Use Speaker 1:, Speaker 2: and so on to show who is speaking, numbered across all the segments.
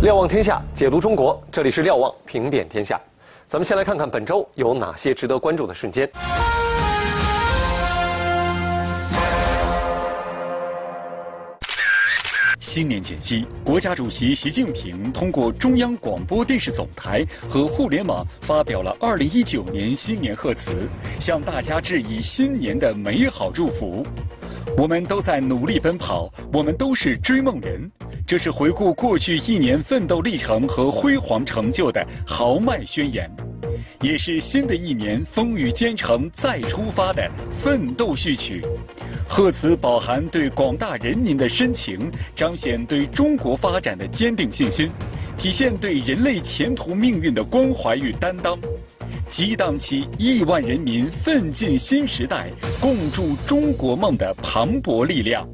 Speaker 1: 瞭望天下，解读中国，这里是瞭望评点天下。咱们先来看看本周有哪些值得关注的瞬间。
Speaker 2: 新年前夕，国家主席习近平通过中央广播电视总台和互联网发表了2019年新年贺词，向大家致以新年的美好祝福。我们都在努力奔跑，我们都是追梦人。这是回顾过去一年奋斗历程和辉煌成就的豪迈宣言，也是新的一年风雨兼程再出发的奋斗序曲。贺词饱含对广大人民的深情，彰显对中国发展的坚定信心，体现对人类前途命运的关怀与担当，激荡起亿万人民奋进新时代、共筑中国梦的磅礴力量。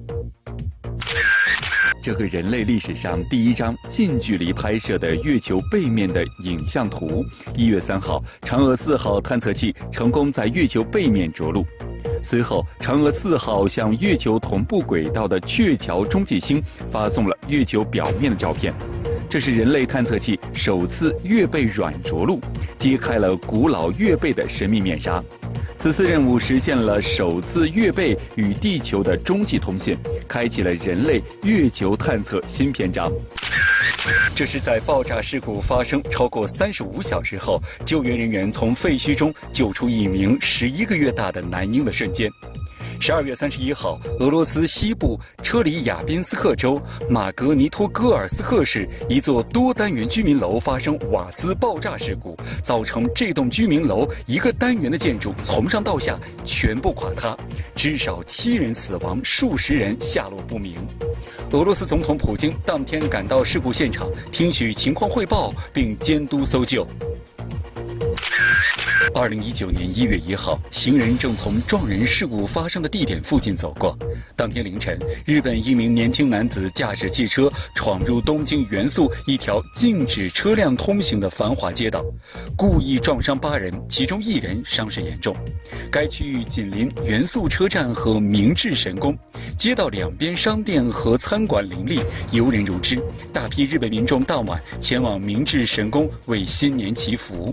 Speaker 2: 这个人类历史上第一张近距离拍摄的月球背面的影像图，1月3号，嫦娥4号探测器成功在月球背面着陆。随后，嫦娥4号向月球同步轨道的鹊桥中继星发送了月球表面的照片。这是人类探测器首次月背软着陆，揭开了古老月背的神秘面纱。此次任务实现了首次月背与地球的中继通信，开启了人类月球探测新篇章。这是在爆炸事故发生超过35小时后，救援人员从废墟中救出一名11个月大的男婴的瞬间。12月31号，俄罗斯西部车里亚宾斯克州马格尼托戈尔斯克市一座多单元居民楼发生瓦斯爆炸事故，造成这栋居民楼一个单元的建筑从上到下全部垮塌，至少7人死亡，数十人下落不明。俄罗斯总统普京当天赶到事故现场，听取情况汇报并监督搜救。2019年1月1号，行人正从撞人事故发生的地点附近走过。当天凌晨，日本一名年轻男子驾驶汽车闯入东京原宿一条禁止车辆通行的繁华街道，故意撞伤8人，其中1人伤势严重。该区域紧邻原宿车站和明治神宫，街道两边商店和餐馆林立，游人如织。大批日本民众当晚前往明治神宫为新年祈福。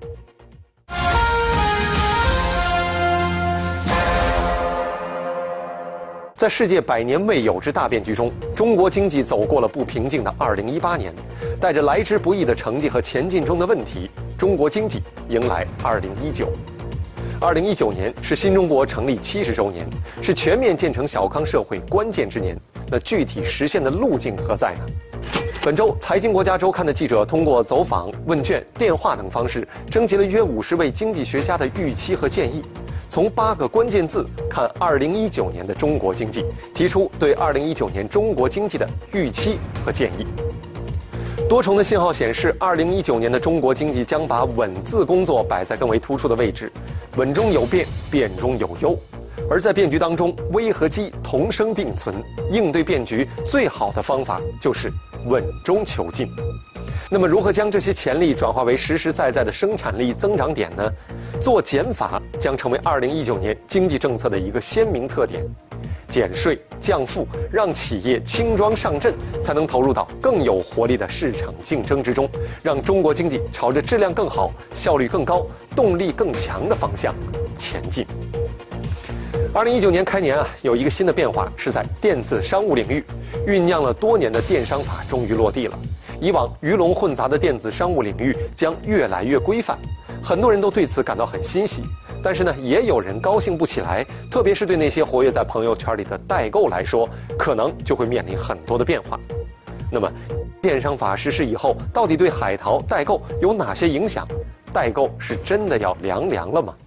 Speaker 1: 在世界100年未有之大变局中，中国经济走过了不平静的2018年，带着来之不易的成绩和前进中的问题，中国经济迎来2019。2019年是新中国成立70周年，是全面建成小康社会关键之年。那具体实现的路径何在呢？本周，财经国家周刊的记者通过走访、问卷、电话等方式，征集了约50位经济学家的预期和建议。从8个关键字看2019年的中国经济，提出对2019年中国经济的预期和建议。多重的信号显示，2019年的中国经济将把稳字工作摆在更为突出的位置，稳中有变，变中有优。而在变局当中，危和机同生并存，应对变局最好的方法就是稳中求进。那么如何将这些潜力转化为实实在在的生产力增长点呢？做减法将成为2019年经济政策的一个鲜明特点。减税降负，让企业轻装上阵，才能投入到更有活力的市场竞争之中，让中国经济朝着质量更好、效率更高、动力更强的方向前进。2019年开年有一个新的变化，是在电子商务领域，酝酿了多年的电商法终于落地了。以往鱼龙混杂的电子商务领域将越来越规范，很多人都对此感到很欣喜。但是呢，也有人高兴不起来，特别是对那些活跃在朋友圈里的代购来说，可能就会面临很多的变化。那么，电商法实施以后，到底对海淘代购有哪些影响？代购是真的要凉凉了吗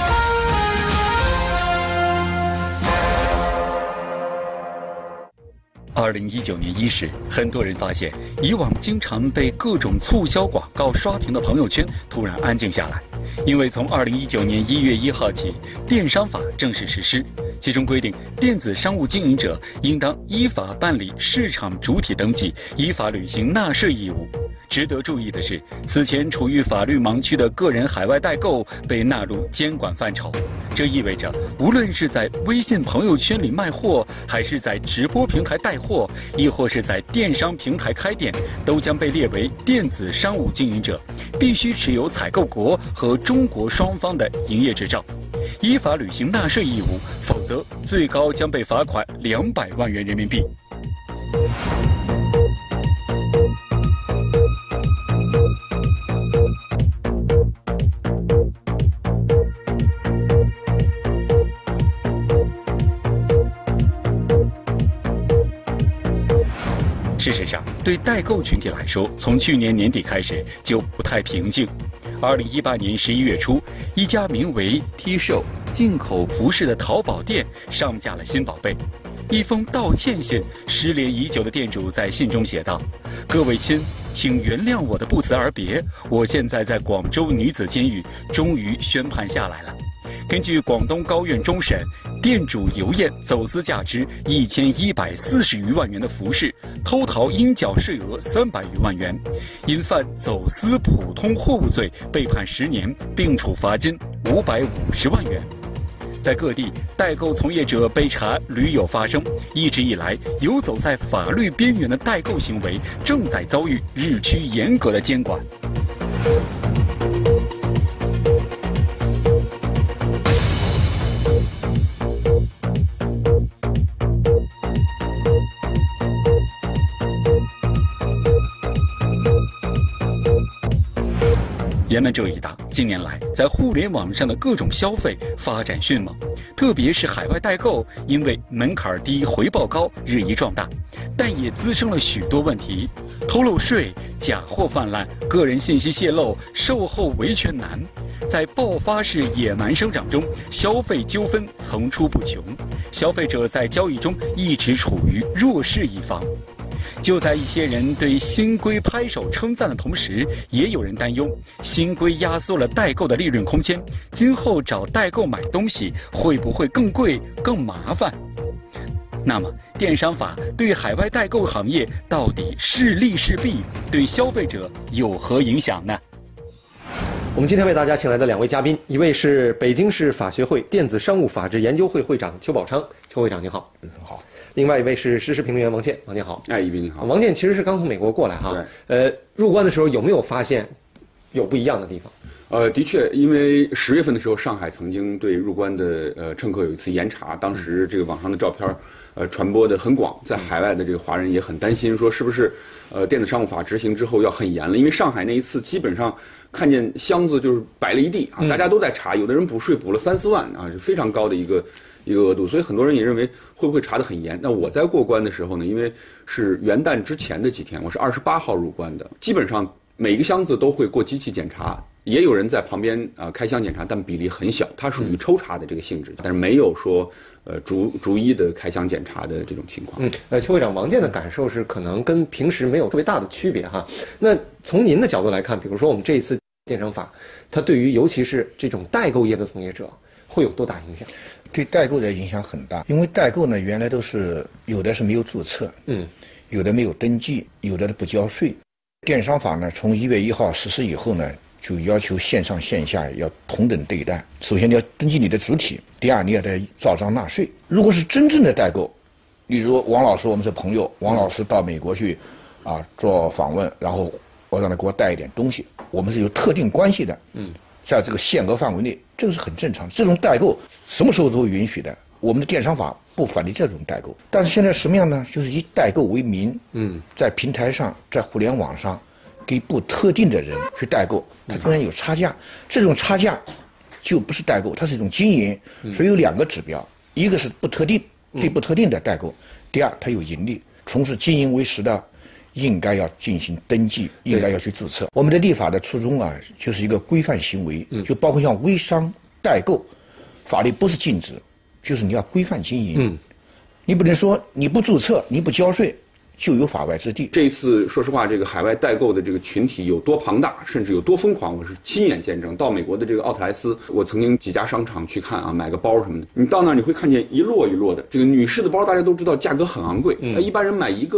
Speaker 2: ？2019年伊始，很多人发现，以往经常被各种促销广告刷屏的朋友圈突然安静下来，因为从2019年1月1号起，电商法正式实施，其中规定，电子商务经营者应当依法办理市场主体登记，依法履行纳税义务。 值得注意的是，此前处于法律盲区的个人海外代购被纳入监管范畴，这意味着无论是在微信朋友圈里卖货，还是在直播平台带货，亦或是在电商平台开店，都将被列为电子商务经营者，必须持有采购国和中国双方的营业执照，依法履行纳税义务，否则最高将被罚款200万元人民币。事实上，对代购群体来说，从去年年底开始就不太平静。2018年11月初，一家名为 T 售进口服饰的淘宝店上架了新宝贝。一封道歉信，失联已久的店主在信中写道：“各位亲，请原谅我的不辞而别。我现在在广州女子监狱，终于宣判下来了。根据广东高院终审，店主尤燕走私价值1140余万元的服饰，偷逃应缴税额300余万元，因犯走私普通货物罪被判10年，并处罚金550万元。”在各地，代购从业者被查屡有发生，一直以来，游走在法律边缘的代购行为正在遭遇日趋严格的监管。人们注意到，近年来在互联网上的各种消费发展迅猛，特别是海外代购，因为门槛低、回报高，日益壮大，但也滋生了许多问题：偷漏税、假货泛滥、个人信息泄露、售后维权难。在爆发式野蛮生长中，消费纠纷层出不穷，消费者在交易中一直处于弱势一方。就在一些人对新规拍手称赞的同时，也有人担忧新规压缩了代购的利润空间，今后找代购买东西会不会更贵、更麻烦？那么，电商法对海外代购行业到底是利是弊，对消费者有何影响呢？
Speaker 1: 我们今天为大家请来的2位嘉宾，一位是北京市法学会电子商务法治研究会会长邱宝昌，邱会长您好。
Speaker 3: 好。
Speaker 1: 另外一位是时事评论员王健，王健好。
Speaker 3: 哎，一斌你好。
Speaker 1: 王健其实是刚从美国过来哈。入关的时候有没有发现有不一样的地方？
Speaker 3: 的确，因为10月份的时候，上海曾经对入关的乘客有一次严查，当时这个网上的照片传播的很广，在海外的这个华人也很担心，说是不是电子商务法执行之后要很严了？因为上海那一次基本上看见箱子就是摆了一地啊，大家都在查，有的人补税补了3-4万啊，是非常高的一个额度，所以很多人也认为会不会查得很严。那我在过关的时候呢，因为是元旦之前的几天，我是28号入关的，基本上每个箱子都会过机器检查，也有人在旁边开箱检查，但比例很小，它属于抽查的这个性质，但是没有说逐一的开箱检查的这种情况。
Speaker 1: 邱会长，王健的感受是可能跟平时没有特别大的区别哈。那从您的角度来看，比如说我们这一次电商法，它对于尤其是这种代购业的从业者会有多大影响？
Speaker 4: 对代购的影响很大，因为代购呢，原来都是有的是没有注册，有的没有登记，有的不交税。电商法呢，从1月1号实施以后呢，就要求线上线下要同等对待。首先你要登记你的主体，第二你要得照章纳税。如果是真正的代购，例如王老师，我们是朋友，王老师到美国去做访问，然后我让他给我带一点东西，我们是有特定关系的，在这个限额范围内，这个是很正常。这种代购什么时候都会允许的，我们的电商法不反对这种代购。但是现在什么样呢？就是以代购为名，在平台上，在互联网上，给不特定的人去代购，它中间有差价，这种差价就不是代购，它是一种经营。所以有2个指标，一个是不特定，对不特定的代购；第二，它有盈利，从事经营为实的，应该要进行登记，应该要去注册。我们的立法的初衷就是一个规范行为，就包括像微商代购，法律不是禁止，就是你要规范经营。你不能说你不注册，你不交税，就有法外之地。
Speaker 3: 这一次说实话，这个海外代购的这个群体有多庞大，甚至有多疯狂，我是亲眼见证。到美国的这个奥特莱斯，我曾经几家商场去看买个包什么的，你到那儿你会看见一摞一摞的这个女士的包，大家都知道价格很昂贵，一般人买一个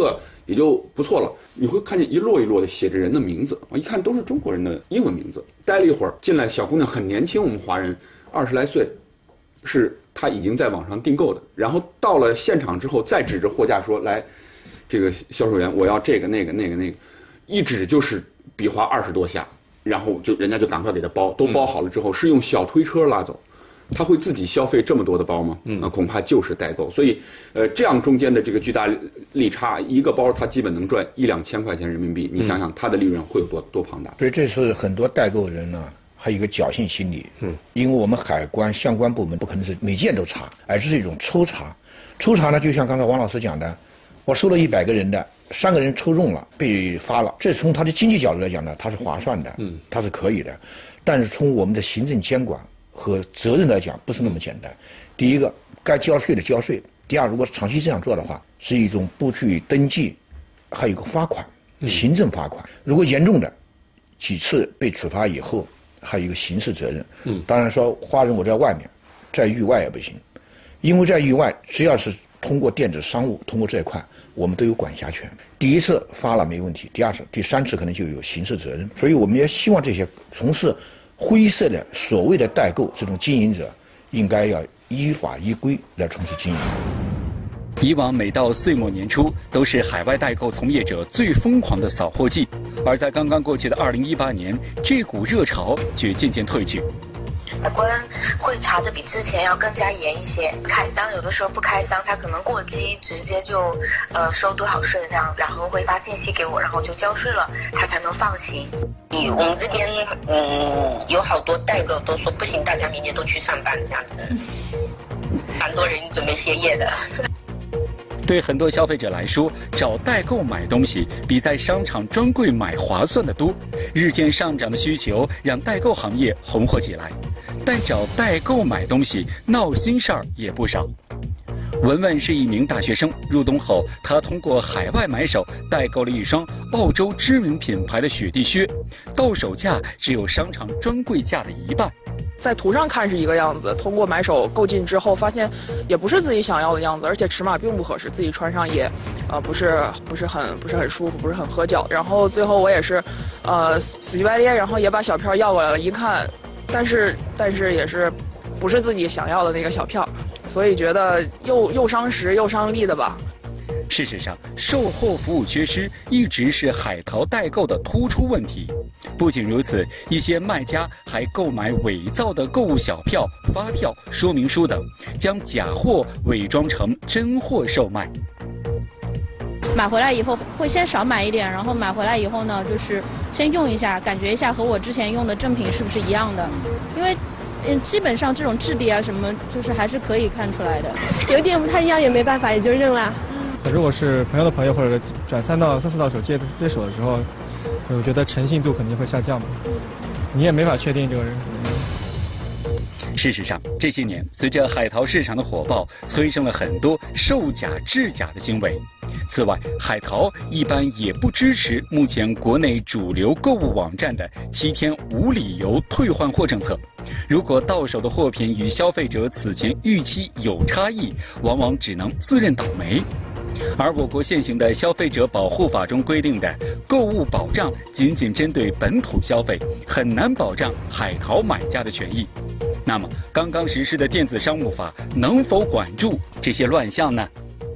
Speaker 3: 也就不错了。你会看见一摞一摞的写着人的名字，我一看都是中国人的英文名字。待了一会儿，进来小姑娘很年轻，我们华人20来岁，是她已经在网上订购的。然后到了现场之后，再指着货架说：“来，这个销售员，我要这个那个那个那个。”一指就是比划20多下，然后人家就赶快给他包，都包好了之后是用小推车拉走。他会自己消费这么多的包吗？那恐怕就是代购。所以，这样中间的这个巨大利差，一个包他基本能赚1-2千块钱人民币。你想想，他的利润会有多庞大？
Speaker 4: 所以这是很多代购人呢，还有一个侥幸心理。因为我们海关相关部门不可能是每件都查，而是一种抽查。抽查呢，就像刚才王老师讲的，我收了100个人的，3个人抽中了被罚了，这从他的经济角度来讲呢，它是划算的，它是可以的。但是从我们的行政监管和责任来讲，不是那么简单。第一个，该交税的交税；第二，如果长期这样做的话，是一种不去登记，还有一个罚款，行政罚款。如果严重的，几次被处罚以后，还有一个刑事责任。当然说华人我在外面，在域外也不行，因为在域外只要是通过电子商务，通过这一块，我们都有管辖权。第一次发了没问题，第二次、第三次可能就有刑事责任。所以我们也希望这些从事灰色的所谓的代购这种经营者，应该要依法依规来从事经营。
Speaker 2: 以往每到岁末年初，都是海外代购从业者最疯狂的扫货季，而在刚刚过去的2018年，这股热潮却渐渐退去。
Speaker 5: 海关会查的比之前要更加严一些，开箱有的时候不开箱，他可能过期直接就收多少税这样，然后会发信息给我，然后就交税了，他才能放行。
Speaker 6: 我们这边有好多代购都说不行，大家明年都去上班这样子，蛮多人准备歇业的。
Speaker 2: 对很多消费者来说，找代购买东西比在商场专柜买划算得多。日渐上涨的需求让代购行业红火起来，但找代购买东西闹心事儿也不少。文文是一名大学生，入冬后他通过海外买手代购了一双澳洲知名品牌的雪地靴，到手价只有商场专柜价的1半。
Speaker 7: 在图上看是一个样子，通过买手购进之后，发现也不是自己想要的样子，而且尺码并不合适，自己穿上也，不是很舒服，不是很合脚。然后最后我也是，死乞白赖，然后也把小票要过来了，一看，但是也是，不是自己想要的那个小票，所以觉得又伤时又伤力的吧。
Speaker 2: 事实上，售后服务缺失一直是海淘代购的突出问题。不仅如此，一些卖家还购买伪造的购物小票、发票、说明书等，将假货伪装成真货售卖。
Speaker 8: 买回来以后会先少买一点，然后买回来以后呢，就是先用一下，感觉一下和我之前用的正品是不是一样的，因为基本上这种质地啊什么，就是还是可以看出来的。
Speaker 9: 有点不太一样也没办法，也就认了。
Speaker 10: 如果是朋友的朋友或者转3到4到手接手的时候，我觉得诚信度肯定会下降嘛，你也没法确定这个人是怎么样。
Speaker 2: 事实上，这些年随着海淘市场的火爆，催生了很多售假制假的行为。此外，海淘一般也不支持目前国内主流购物网站的7天无理由退换货政策。如果到手的货品与消费者此前预期有差异，往往只能自认倒霉。而我国现行的消费者保护法中规定的购物保障仅仅针对本土消费，很难保障海淘买家的权益。那么，刚刚实施的电子商务法能否管住这些乱象呢？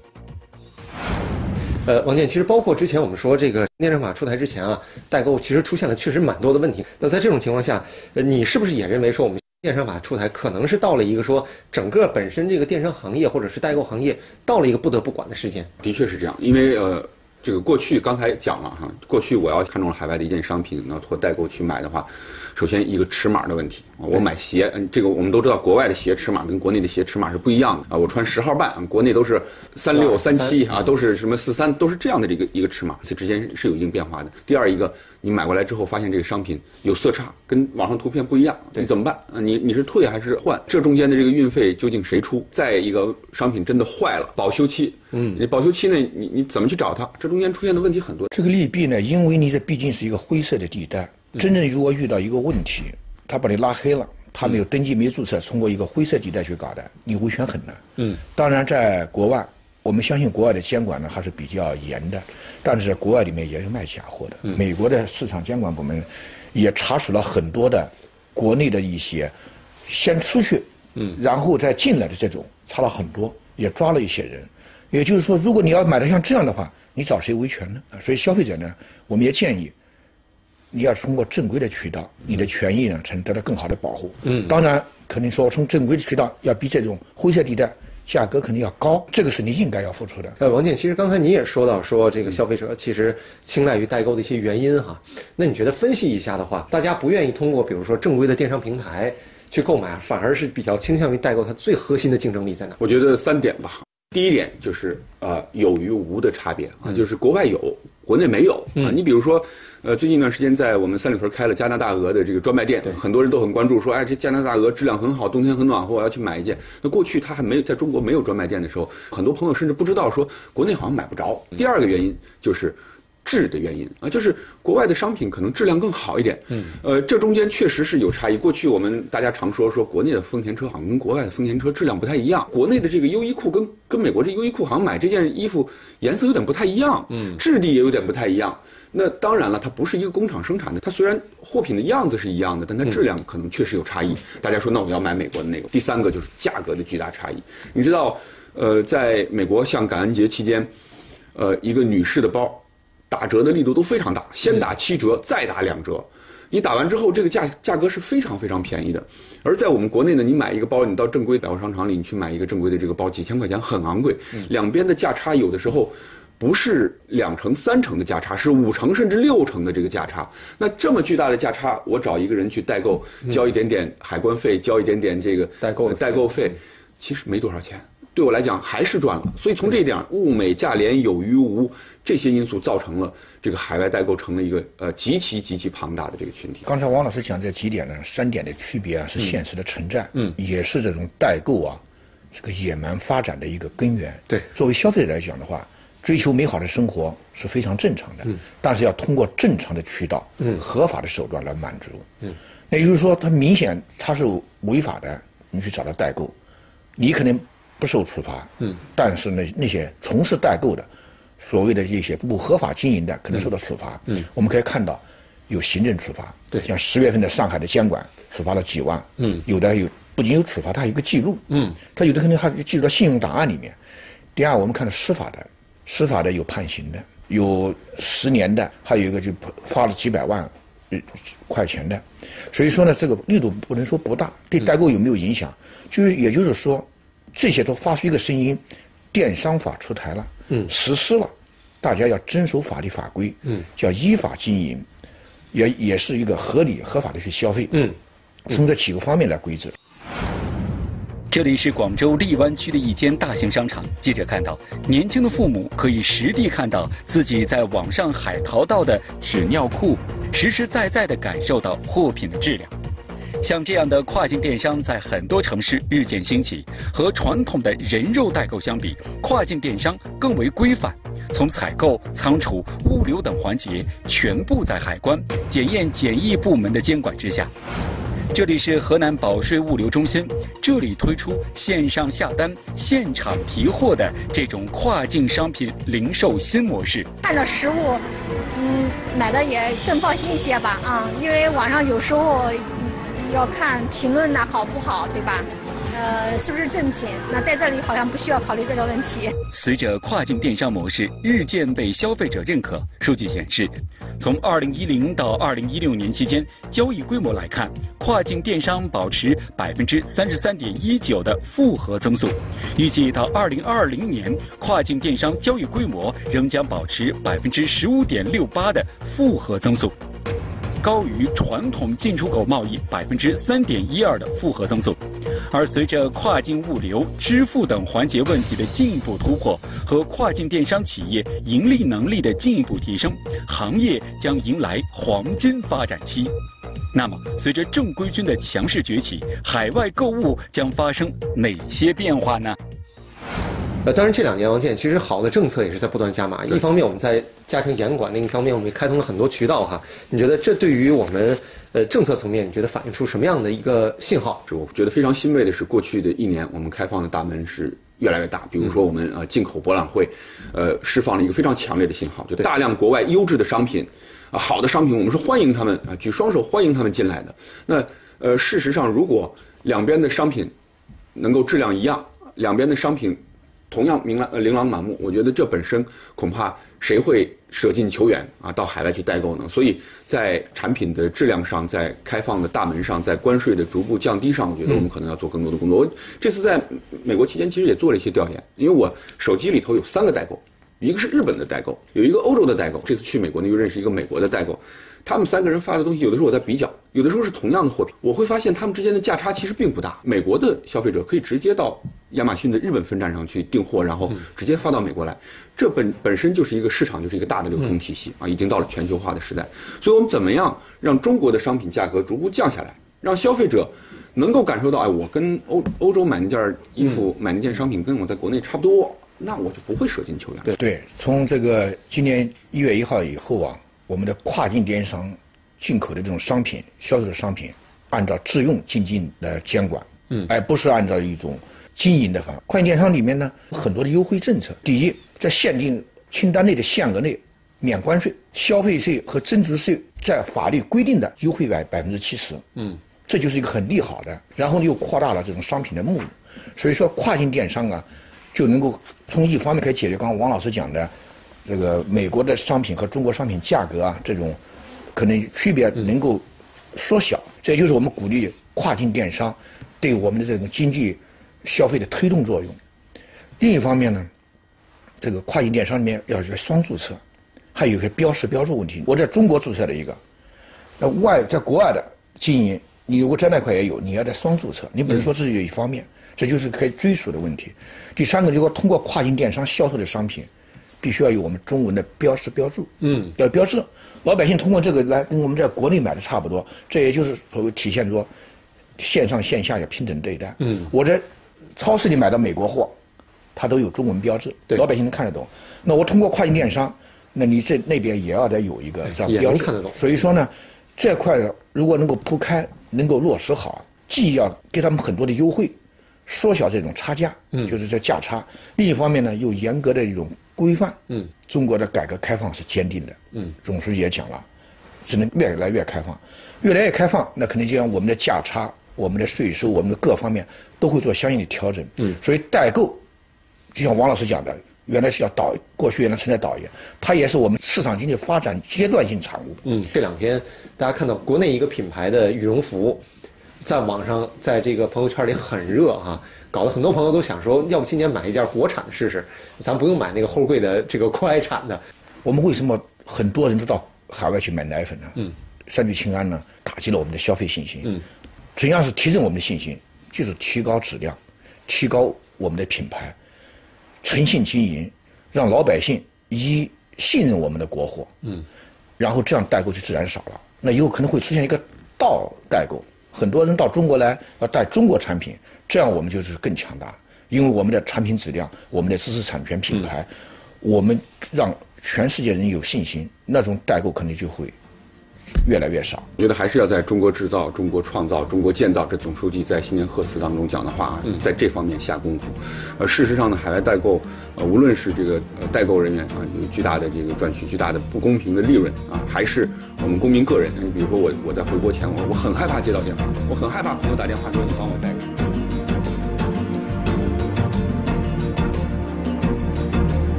Speaker 1: 王健，其实包括之前我们说这个电商法出台之前啊，代购其实出现了确实蛮多的问题。那在这种情况下，你是不是也认为说我们电商法出台可能是到了一个说整个本身这个电商行业或者是代购行业到了一个不得不管的时间？
Speaker 3: 的确是这样，因为这个过去刚才讲了哈，过去我要看中了海外的一件商品，要托代购去买的话，首先一个尺码的问题。我买鞋，这个我们都知道，国外的鞋尺码跟国内的鞋尺码是不一样的啊。我穿10号半，国内都是36、37啊，都是什么43，都是这样的一个尺码，这之间是有一定变化的。第二一个，你买过来之后发现这个商品有色差，跟网上图片不一样，你怎么办？你是退还是换？这中间的这个运费究竟谁出？再一个，商品真的坏了，保修期，你保修期呢，你怎么去找它？这中间出现的问题很多。
Speaker 4: 这个利弊呢，因为你这毕竟是一个灰色的地带，真正如果遇到一个问题，他把你拉黑了，他没有登记、没有注册，通过一个灰色地带去搞的，你维权很难。当然在国外， 我们相信国外的监管呢还是比较严的，但是国外里面也有卖假货的。美国的市场监管部门也查处了很多的国内的一些先出去，然后再进来的这种，查了很多，也抓了一些人。也就是说，如果你要买的像这样的话，你找谁维权呢？所以消费者呢，我们也建议你要通过正规的渠道，你的权益呢才能得到更好的保护。当然肯定说从正规的渠道要比这种灰色地带价格肯定要高，这个是你应该要付出的。
Speaker 1: 王健，其实刚才你也说到说这个消费者其实青睐于代购的一些原因哈，那你觉得分析一下的话，大家不愿意通过比如说正规的电商平台去购买，反而是比较倾向于代购，它最核心的竞争力在哪？
Speaker 3: 我觉得3点吧。第一点就是有与无的差别啊，就是国外有，国内没有啊。你比如说，最近一段时间在我们三里屯开了加拿大鹅的这个专卖店，很多人都很关注，说哎，这加拿大鹅质量很好，冬天很暖和，我要去买一件。那过去它还没有在中国没有专卖店的时候，很多朋友甚至不知道说国内好像买不着。第二个原因就是质的原因啊，就是国外的商品可能质量更好一点。这中间确实是有差异。过去我们大家常说国内的丰田车好像跟国外的丰田车质量不太一样，国内的这个优衣库跟美国这优衣库好像买这件衣服颜色有点不太一样，质地也有点不太一样。那当然了，它不是一个工厂生产的，它虽然货品的样子是一样的，但它质量可能确实有差异。大家说那我要买美国的那个。第三个就是价格的巨大差异。你知道，在美国像感恩节期间，一个女士的包打折的力度都非常大，先打7折，再打2折。你打完之后，这个价格是非常非常便宜的。而在我们国内呢，你买一个包，你到正规百货商场里，你去买一个正规的这个包，几千块钱很昂贵。两边的价差有的时候不是2成3成的价差，是5成甚至6成的这个价差。那这么巨大的价差，我找一个人去代购，交一点点海关费，交一点点这个代购费，其实没多少钱。对我来讲还是赚了。所以从这一点，物美价廉有与无这些因素造成了这个海外代购成了一个极其庞大的这个群体。
Speaker 4: 刚才王老师讲这几点呢，3点的区别啊是现实的存在，也是这种代购啊这个野蛮发展的一个根源。
Speaker 1: 对，
Speaker 4: 作为消费者来讲的话，追求美好的生活是非常正常的，但是要通过正常的渠道，合法的手段来满足。那也就是说，它明显它是违法的，你去找到代购，你可能不受处罚，但是呢，那些从事代购的，所谓的这些不合法经营的，可能受到处罚。我们可以看到有行政处罚，
Speaker 1: 对，
Speaker 4: 像10月份的上海的监管处罚了几万，有的不仅有处罚，它还有一个记录，它有的可能还记录到信用档案里面。第二，我们看到司法的有判刑的，有10年的，还有一个就罚了几百万块钱的。所以说呢，这个力度不能说不大，对代购有没有影响？也就是说，这些都发出一个声音，电商法出台了，实施了，大家要遵守法律法规，叫依法经营，也是一个合理合法的去消费，从这几个方面来规制。
Speaker 2: 这里是广州荔湾区的一间大型商场，记者看到，年轻的父母可以实地看到自己在网上海淘到的纸尿裤，实实在在地感受到货品的质量。像这样的跨境电商在很多城市日渐兴起，和传统的人肉代购相比，跨境电商更为规范，从采购、仓储、物流等环节全部在海关、检验检疫部门的监管之下。这里是河南保税物流中心，这里推出线上下单、现场提货的这种跨境商品零售新模式。
Speaker 11: 看到实物，买的也更放心一些吧啊，因为网上有时候要看评论呢好不好，对吧？是不是正品？那在这里好像不需要考虑这个问题。
Speaker 2: 随着跨境电商模式日渐被消费者认可，数据显示，从2010到2016年期间，交易规模来看，跨境电商保持33.19%的复合增速。预计到2020年，跨境电商交易规模仍将保持15.68%的复合增速，高于传统进出口贸易3.12%的复合增速。而随着跨境物流、支付等环节问题的进一步突破和跨境电商企业盈利能力的进一步提升，行业将迎来黄金发展期。那么，随着正规军的强势崛起，海外购物将发生哪些变化呢？
Speaker 1: 当然，这2年王健，其实好的政策也是在不断加码。一方面我们在加强严管，另一方面我们也开通了很多渠道哈。你觉得这对于我们政策层面，你觉得反映出什么样的一个信号？
Speaker 3: 我觉得非常欣慰的是，过去的1年我们开放的大门是越来越大。比如说我们进口博览会，释放了一个非常强烈的信号，就大量国外优质的商品，好的商品，我们是欢迎他们举双手欢迎他们进来的。那事实上，如果两边的商品能够质量一样，两边的商品同样琳琅满目，我觉得这本身恐怕谁会舍近求远到海外去代购呢？所以在产品的质量上，在开放的大门上，在关税的逐步降低上，我觉得我们可能要做更多的工作。我这次在美国期间其实也做了一些调研，因为我手机里头有3个代购，一个是日本的代购，有一个欧洲的代购。这次去美国呢，又认识一个美国的代购。他们3个人发的东西，有的时候我在比较，有的时候是同样的货品，我会发现他们之间的价差其实并不大。美国的消费者可以直接到亚马逊的日本分站上去订货，然后直接发到美国来，这本身就是一个市场，就是一个大的流通体系已经到了全球化的时代。所以我们怎么样让中国的商品价格逐步降下来，让消费者能够感受到，我跟欧洲买那件衣服、买那件商品跟我在国内差不多，那我就不会舍近求远。
Speaker 4: 对，从这个今年1月1号以后我们的跨境电商进口的这种商品、销售的商品，按照自用经济的监管，而不是按照一种经营的方法。跨境电商里面呢，很多的优惠政策。第一，在限定清单内的限额内免关税、消费税和增值税在法律规定的优惠70%，这就是一个很利好的。然后又扩大了这种商品的目录，所以说跨境电商就能够从一方面可以解决刚刚王老师讲的这个美国的商品和中国商品价格这种可能区别能够缩小，这就是我们鼓励跨境电商对我们的这种经济消费的推动作用。另一方面呢，这个跨境电商里面要有双注册，还有一些标识标注问题。我在中国注册了一个，在国外的经营，你如果在那块也有，你要在双注册，你不能说自己有一方面，这就是可以追溯的问题。第3个，如果通过跨境电商销售的商品，必须要有我们中文的标识标注，要标志，老百姓通过这个来跟我们在国内买的差不多，这也就是所谓体现出线上线下要平等对待。我在超市里买的美国货，它都有中文标志，老百姓能看得懂。那我通过跨境电商，那你那边也要得有一个这样标志。所以说呢，这块如果能够铺开，能够落实好，既要给他们很多的优惠，缩小这种差价，就是这价差。另一方面呢，又严格的一种规范。中国的改革开放是坚定的。总书记也讲了，只能越来越开放，越来越开放，那肯定就像我们的价差、我们的税收、我们的各方面都会做相应的调整。所以代购，就像王老师讲的，原来是要过去原来存在导演，它也是我们市场经济发展阶段性产物。
Speaker 1: 这2天大家看到国内一个品牌的羽绒服，在网上在这个朋友圈里很热搞得很多朋友都想说，要不今年买一件国产的试试，咱不用买那个齁贵的这个国外产的。
Speaker 4: 我们为什么很多人都到海外去买奶粉呢？三聚氰胺呢，打击了我们的消费信心。怎样是提升我们的信心？就是提高质量，提高我们的品牌，诚信经营，让老百姓信任我们的国货。然后这样代购就自然少了。那以后可能会出现一个倒代购，很多人到中国来要带中国产品，这样我们就是更强大，因为我们的产品质量、我们的知识产权品牌，我们让全世界人有信心，那种代购可能就会越来越少。
Speaker 3: 我觉得还是要在中国制造、中国创造、中国建造，这总书记在新年贺词当中讲的话，在这方面下功夫。事实上呢，海外代购，无论是这个代购人员有巨大的这个赚取巨大的不公平的利润还是我们公民个人，你比如说我在回国前，我很害怕接到电话，我很害怕朋友打电话说你帮我代购。